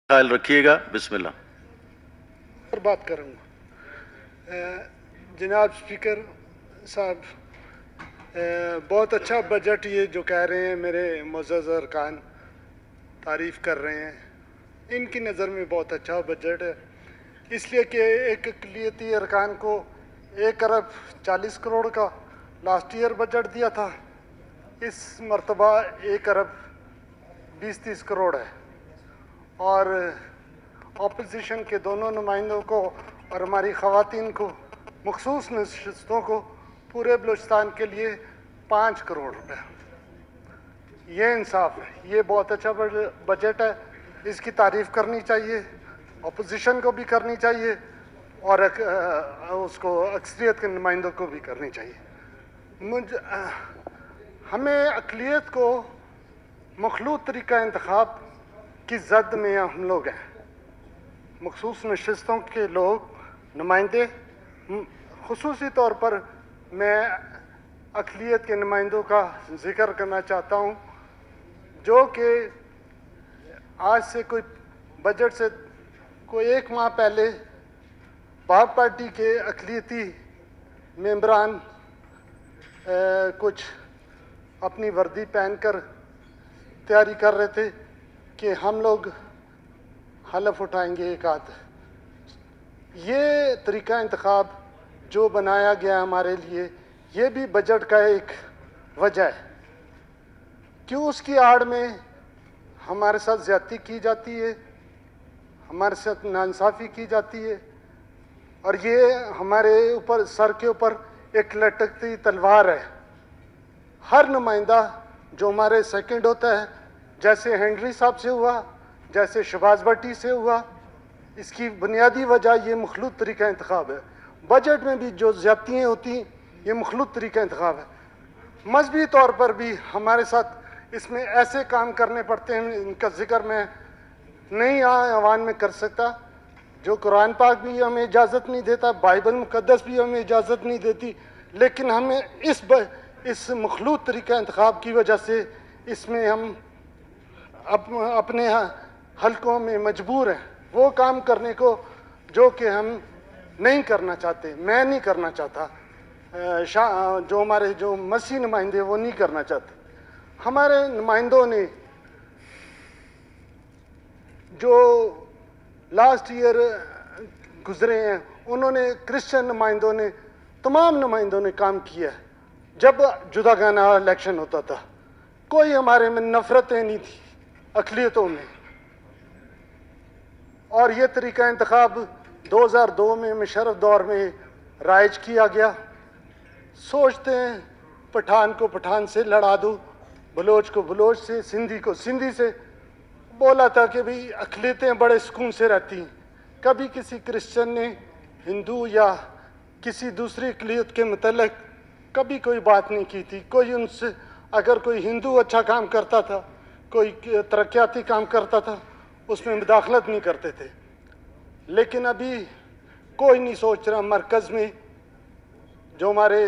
خیال رکھیے گا. بسم اللہ. پر بات کروں گا. جناب اسپیکر صاحب، بہت اچھا بجٹ یہ جو کہہ رہے ہیں میرے معزز ارکان تعریف کر رہے ہیں، ان کی نظر میں بہت اچھا بجٹ ہے، اس لیے کہ ایک اقلیتی ارکان کو 1 ارب 40 کروڑ کا لاسٹ ایئر بجٹ دیا تھا، اس مرتبہ 1 ارب 20-30 کروڑ ہے، اور اپوزیشن کے دونوں نمائندوں کو اور ہماری خواتین کو مخصوص نشستوں کو پورے بلوچستان کے لیے 5 کروڑ روپے. یہ انصاف ہے، یہ بہت اچھا بجٹ ہے، اس کی تعریف کرنی چاہیے، اپوزیشن کو بھی کرنی چاہیے اور اس کو اکثریت کے نمائندوں کو بھی کرنی چاہیے. ہمیں اقلیت کو مخلوط طریقہ انتخاب کی زد میں ہم لوگ ہیں، مخصوص نشستوں کے لوگ نمائندے. خصوصی طور پر میں اقلیت کے نمائندوں کا ذکر کرنا چاہتا ہوں، جو کہ آج سے کوئی بجٹ سے کوئی 1 ماہ پہلے بھارت پارٹی کے اقلیتی ممبران کچھ اپنی وردی پہن کر تیاری کر رہے تھے کہ ہم لوگ حلف اٹھائیں گے ایک آدھ. یہ طریقہ انتخاب جو بنایا گیا ہمارے لیے، یہ بھی بجٹ کا ایک وجہ ہے، کیوں اس کی آڑ میں ہمارے ساتھ زیادتی کی جاتی ہے، ہمارے ساتھ ناانصافی کی جاتی ہے، اور یہ ہمارے اوپر سر کے اوپر ایک لٹکتی تلوار ہے. ہر نمائندہ جو ہمارے سیکنڈ ہوتا ہے، جیسے ہینڈری صاحب سے ہوا، جیسے شہباز بھٹی سے ہوا، اس کی بنیادی وجہ یہ مخلوط طریقہ انتخاب ہے. بجٹ میں بھی جو زیادتیاں ہوتی ہیں یہ مخلوط طریقہ انتخاب ہے. مذہبی طور پر بھی ہمارے ساتھ اس میں ایسے کام کرنے پڑتے ہیں، ان کا ذکر میں نہیں عوان میں کر سکتا، جو قرآن پاک بھی ہمیں اجازت نہیں دیتا، بائبل مقدس بھی ہمیں اجازت نہیں دیتی، لیکن ہمیں اس مخلوط طریقہ انتخاب کی وجہ سے اس میں ہم اپنے حلقوں میں مجبور ہیں وہ کام کرنے کو جو کہ ہم نہیں کرنا چاہتے. میں نہیں کرنا چاہتا، جو ہمارے جو مسیح نمائندے وہ نہیں کرنا چاہتے. ہمارے نمائندوں نے جو لاسٹ ایئر گزرے ہیں، انہوں نے کرسچن نمائندوں نے، تمام نمائندوں نے کام کیا ہے. جب جداگانہ الیکشن ہوتا تھا کوئی ہمارے میں نفرتیں نہیں تھی اقلیتوں میں، اور یہ طریقہ انتخاب 2002 میں مشرف دور میں رائج کیا گیا. سوچتے ہیں پٹھان کو پٹھان سے لڑا دو، بلوچ کو بلوچ سے، سندھی کو سندھی سے. بولا تھا کہ بھئی اقلیتیں بڑے سکون سے رہتی ہیں. کبھی کسی کرسچن نے ہندو یا کسی دوسری اقلیت کے متعلق کبھی کوئی بات نہیں کی تھی. کوئی ان سے اگر کوئی ہندو اچھا کام کرتا تھا، کوئی ترقیاتی کام کرتا تھا، اس میں مداخلت نہیں کرتے تھے. لیکن ابھی کوئی نہیں سوچ رہا. مرکز میں جو ہمارے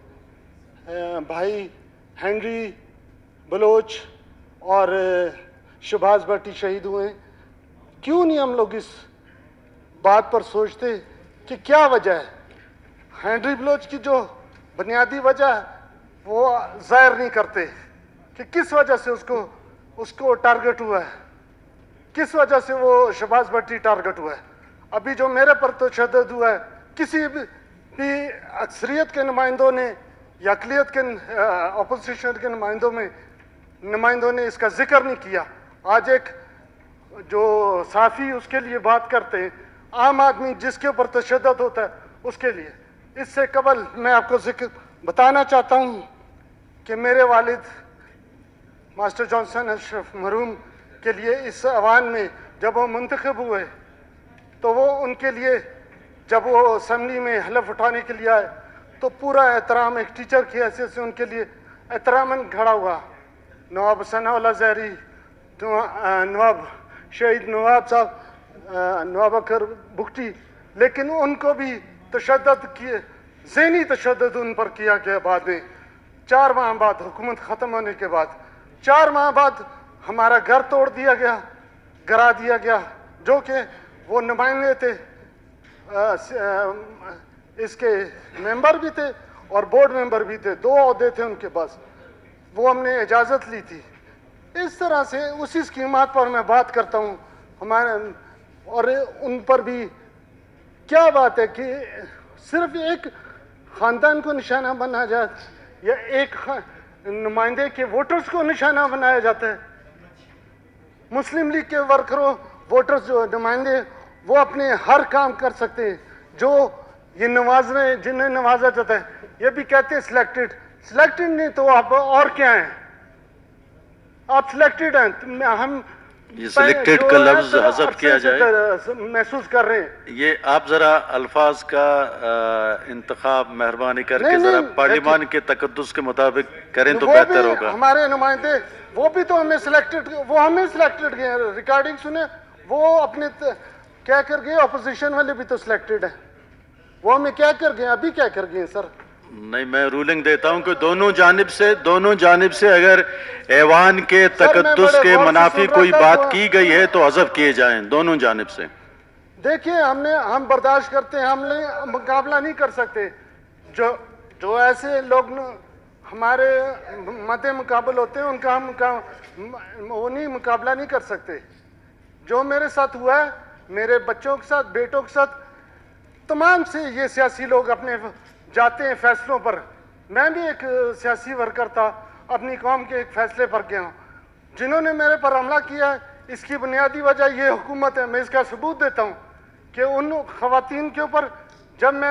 بھائی ہینری بلوچ اور شہباز بھٹی شہید ہوئے ہیں، کیوں نہیں ہم لوگ اس بات پر سوچتے کہ کیا وجہ ہے؟ ہینری بلوچ کی جو بنیادی وجہ ہے وہ ظاہر نہیں کرتے کہ کس وجہ سے اس کو ٹارگٹ ہوا ہے، کس وجہ سے وہ شہباز بھٹی ٹارگٹ ہوا ہے. ابھی جو میرے پر تشدد ہوا ہے، کسی بھی اکثریت کے نمائندوں نے یا اقلیت کے اپوزیشن کے نمائندوں نے اس کا ذکر نہیں کیا. آج ایک جو صحافی اس کے لیے بات کرتے ہیں، عام آدمی جس کے اوپر تشدد ہوتا ہے اس کے لیے. اس سے قبل میں آپ کو بتانا چاہتا ہوں کہ میرے والد ماسٹر جانسن اشرف مرحوم کے لیے اس ایوان میں جب وہ منتخب ہوئے تو وہ ان کے لیے جب وہ اسمبلی میں حلف اٹھانے کے لیے آئے تو پورا احترام ایک ٹیچر کی حیثیت سے ان کے لیے احتراماً کھڑا ہوا. نواب ثناء اللہ زہری، نواب شہید نواب صاحب، نواب اکر بگٹی، لیکن ان کو بھی تشدد کیے، ذہنی تشدد ان پر کیا گیا. بعد میں 4 ماہ بعد حکومت ختم ہونے کے بعد 4 ماہ بعد ہمارا گھر توڑ دیا گیا، گرا دیا گیا. جو کہ وہ نمائندے تھے، اس کے ممبر بھی تھے اور بورڈ ممبر بھی تھے، 2 عہدے تھے ان کے پاس، وہ ہم نے اجازت لی تھی۔ اس طرح سے اسی اسکیمات پر میں بات کرتا ہوں ہمارے، اور ان پر بھی کیا بات ہے کہ صرف ایک خاندان کو نشانہ بنایا جائے یا ایک نمائندے کے ووٹرز کو نشانہ بنایا جاتا ہے۔ مسلم لیگ کے ورکروں، ووٹرز جو نمائندے، وہ اپنے ہر کام کر سکتے ہیں، جو یہ نواز رہے ہیں، جنہیں نوازا جاتا ہے، یہ بھی کہتے ہیں سلیکٹڈ نہیں تو آپ اور کیا ہیں؟ آپ سلیکٹڈ ہیں، ہم یہ سلیکٹڈ کا لفظ حذف کیا جائے، محسوس کر رہے ہیں۔ یہ آپ ذرا الفاظ کا انتخاب مہربانی کر کے ذرا پارلیمان کے تقدس کے مطابق کریں تو بہتر ہوگا۔ ہمارے نمائندے وہ بھی تو ہمیں سلیکٹڈ گئے، ریکارڈنگ سنے، وہ اپنے کیا کر گئے، اپوزیشن والے بھی تو سلیکٹڈ ہیں، وہ ہمیں کیا کر گئے، ابھی کیا کر گئے سر؟ نہیں، میں رولنگ دیتا ہوں کہ دونوں جانب سے اگر ایوان کے تقدس کے منافی کوئی بات کی گئی ہے تو حذف کیے جائیں، دونوں جانب سے۔ دیکھیں ہم برداشت کرتے ہیں، ہم مقابلہ نہیں کر سکتے، جو ایسے لوگ ہمارے مد مقابل ہوتے ہیں ان کا ہم وہ نہیں مقابلہ نہیں کر سکتے۔ جو میرے ساتھ ہوا ہے، میرے بچوں کے ساتھ، بیٹوں کے ساتھ، تمام سے یہ سیاسی لوگ اپنے جاتے ہیں فیصلوں پر۔ میں بھی ایک سیاسی ورکر تھا، اپنی قوم کے ایک فیصلے پر گیا ہوں۔ جنہوں نے میرے پر حملہ کیا ہے، اس کی بنیادی وجہ یہ حکومت ہے۔ میں اس کا ثبوت دیتا ہوں کہ ان خواتین کے اوپر جب میں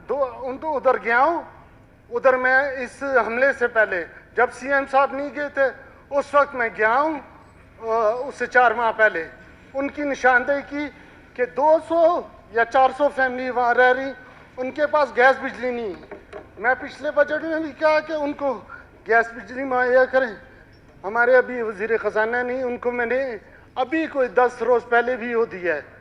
ادھر گیا ہوں، ادھر میں اس حملے سے پہلے جب سی ایم صاحب نہیں گئے تھے، اس وقت میں گیا ہوں، اس سے 4 ماہ پہلے ان کی نشاندہی کی کہ 200 یا 400 فیملی وہاں رہ رہی، ان کے پاس گیس بجلی نہیں۔ میں پچھلے بجٹ میں بھی کہا کہ ان کو گیس بجلی مہیا کریں۔ ہمارے ابھی وزیر خزانہ نہیں، ان کو میں نے ابھی کوئی 10 روز پہلے بھی وہ دیا ہے۔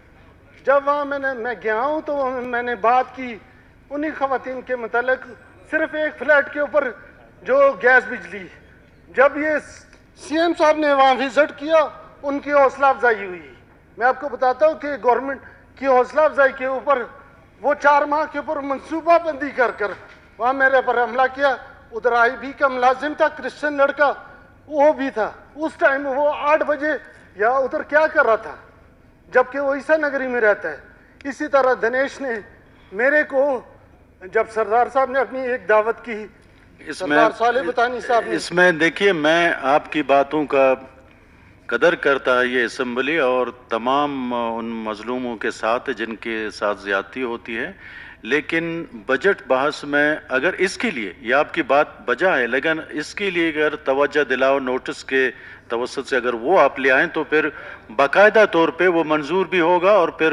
جب وہاں میں گیا ہوں تو میں نے بات کی انہی خواتین کے متعلق، صرف ایک فلیٹ کے اوپر جو گیس بجلی۔ جب یہ سی ایم صاحب نے وہاں وزٹ کیا، ان کی حوصلہ افزائی ہوئی۔ میں آپ کو بتاتا ہوں کہ گورنمنٹ کی حوصلہ افزائی کے اوپر وہ 4 ماہ کے اوپر منصوبہ بندی کر وہاں میرے پر حملہ کیا۔ ادھر آئی بی کا ملازم تھا، کرسچن لڑکا، وہ بھی تھا اس ٹائم، وہ 8 بجے یا ادھر کیا کر رہا تھا، جبکہ وہ عیسیٰ نگری میں رہتا ہے۔ اسی طرح دنیش نے میرے کو، جب سردار صاحب نے اپنی ایک دعوت کی، سردار صالح بطانی صاحب نے، اس میں دیکھیے میں آپ کی باتوں کا قدر کرتا ہے یہ اسمبلی اور تمام ان مظلوموں کے ساتھ جن کے ساتھ زیادتی ہوتی ہے، لیکن بجٹ بحث میں اگر اس کے لیے، یہ آپ کی بات بجا ہے، لیکن اس کے لیے اگر توجہ دلاؤ نوٹس کے توسط سے اگر وہ آپ لے آئیں تو پھر باقاعدہ طور پہ وہ منظور بھی ہوگا، اور پھر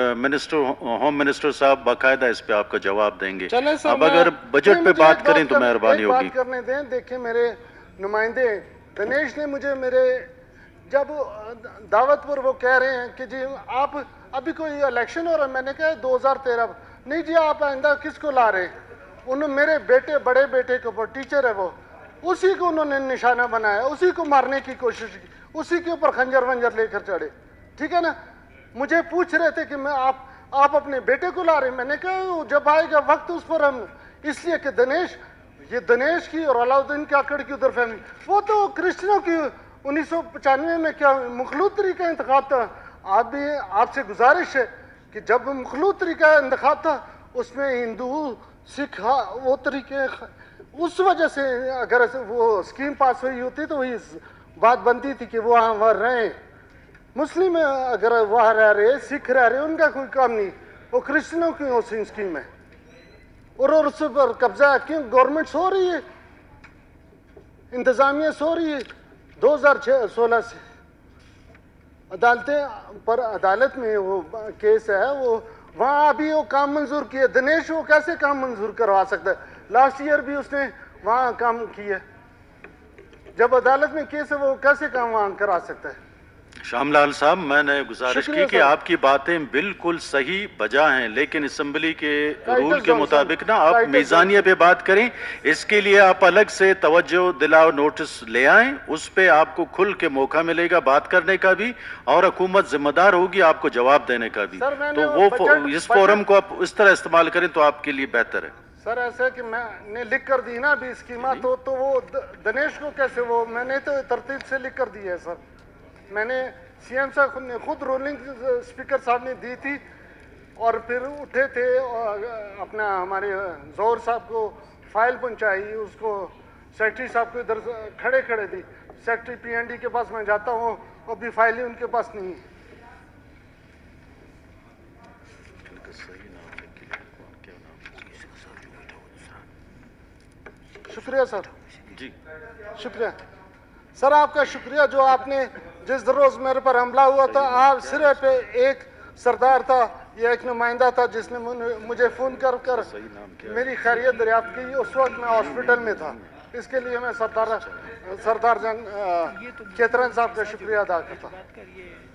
ہوم منسٹر صاحب باقاعدہ اس پہ آپ کا جواب دیں گے۔ اب اگر بجٹ پہ بات کریں تو مہربانی ہوگی۔ بات کرنے دیں۔ دیکھیں میرے نمائندے دنیش نے مجھے جب دعوت پر وہ کہہ رہے ہیں کہ جی آپ ابھی کوئی الیکشن ہو رہا ہے، میں نے کہا 2013، نہیں جی آپ آئندہ کس کو لا رہے ہیں؟ انہوں میرے بڑے بیٹے کے اوپر، ٹیچر ہے وہ، اسی کو انہوں نے نشانہ بنایا، اسی کو مارنے کی کوشش کی، اسی کے اوپر خنجر ونجر لے کر چڑھے، ٹھیک ہے نا؟ مجھے پوچھ رہے تھے کہ آپ اپنے بیٹے کو لا رہے ہیں، میں نے کہا جب آئے گا وقت اس پر ہم، اس لیے کہ دنیش کی اور علاؤدین کاکڑ کی ادھر فیملی، وہ تو کرسچنوں کی 1995 میں کیا مخلوط طریقہ انتخاب تھا۔ آپ سے گزارش ہے کہ جب مخلوط طریقہ انتخاب تھا، اس میں ہندو سکھ وہ طریقے، اس وجہ سے اگر وہ اسکیم پاس ہوئی ہوتی تو وہی بات بنتی تھی کہ وہ وہاں رہیں۔ مسلم اگر وہاں رہ رہے، سکھ رہ رہے، ان کا کوئی کام نہیں، وہ کرسچنوں کی اسکیم ہے، اور اس پر قبضہ کیوں؟ گورنمنٹ سو رہی ہے، انتظامیہ سو رہی ہے۔ 2016 سے عدالت میں وہ کیس ہے، وہ وہاں ابھی وہ کام منظور کیے۔ دنیش وہ کیسے کام منظور کروا سکتا ہے؟ لاسٹ ایئر بھی اس نے وہاں کام کیا، جب عدالت میں کیس ہے وہ کیسے کام وہاں کرا سکتا ہے؟ شام لال صاحب، میں نے گزارش شکریہ کی کہ سر۔ آپ کی باتیں بالکل صحیح بجا ہیں، لیکن اسمبلی کے ٹائٹل رول کے جان مطابق صاحب، نا آپ ٹائٹل میزانیہ پہ بات کریں، اس کے لیے آپ الگ سے توجہ دلاؤ نوٹس لے آئیں، اس پہ آپ کو کھل کے موقع ملے گا بات کرنے کا بھی، اور حکومت ذمہ دار ہوگی آپ کو جواب دینے کا بھی. سر، میں نے تو وہ وہ بجٹ- اس فورم کو آپ اس طرح استعمال کریں تو آپ کے لیے بہتر ہے. سر ایسے کہ میں نے لکھ کر دی نا ابھی اسکیمہ، تو وہ دنیش کو کیسے، وہ میں نے تو ترتیب سے لکھ کر دی ہے سر. میں نے سی ایم صاحب نے خود رولنگ اسپیکر صاحب نے دی تھی، اور پھر اٹھے تھے اور اپنا ہمارے ظہور صاحب کو فائل پہنچائی، اس کو سیکرٹری صاحب کو ادھر کھڑے تھی، سیکرٹری پی این ڈی کے پاس میں جاتا ہوں، ابھی فائل ہی ان کے پاس نہیں. شکریہ سر. جی شکریہ سر، آپ کا شکریہ جو آپ نے جس روز میرے پر حملہ ہوا تھا، آپ سرے پہ ایک سردار تھا یا ایک نمائندہ تھا جس نے مجھے فون کر میری خیریت دریافت کی. اس وقت میں ہاسپٹل میں تھا. اس کے لیے میں سردار جنگ کیترن صاحب کا شکریہ ادا کرتا ہوں.